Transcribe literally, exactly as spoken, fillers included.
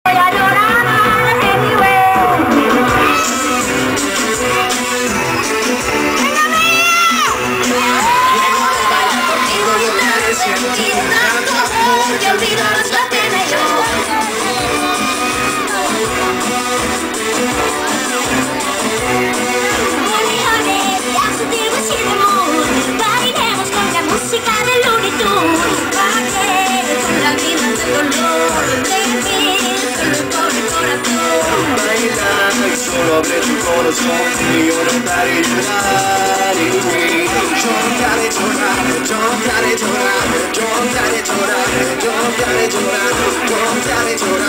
Voy a llorar anyway. Sentir tanto amor que olvidarás la pena y yo. Honey, honey, that's the deal with you, amor. Bailaremos con la música de Looney Tunes. Bailemos con la vida del dolor. Baby, solo por el corazón. Baila y solo abre tu corazón y yo no daré llorar. Yo no daré llorar, yo no daré llorar, yo no daré llorar, yo no daré llorar, yo no daré llorar.